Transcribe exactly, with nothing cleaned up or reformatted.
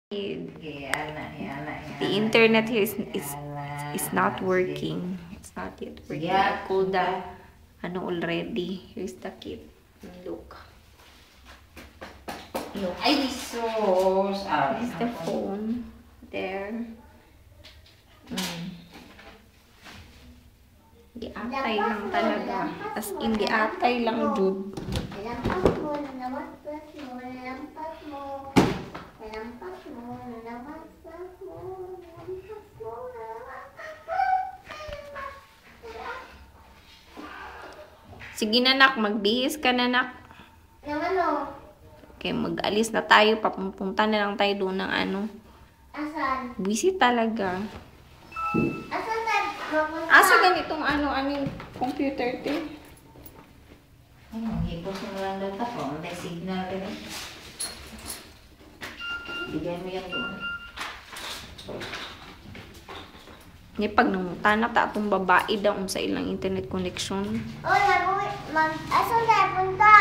The internet here is, is, is not working. It's not yet working. I called the ano already. Here's the kit. Look. Look. Ay, so This is the phone. There. Mm. Giatay lang talaga. As in, giatay lang, dude. Lampas mo, nalamaspas mo, nalampas mo. Nalampas mo, nalampas mo, nalampas mo, Sige na, nak. Magbihis ka na, nak. Yung ano? Okay, mag-alis na tayo. Papunta na lang tayo doon ng ano. Asan? Busy talaga. Asan tayo mapunta? Asa ganitong ano, ano computer, te? Ano, hipos mo lang data ko. May signal rin. Bigay mo yan doon. Ni pag nanguntanak ta atong babae daw sa ilang internet connection. Oh, nabuwi. Mag, asan tayo punta?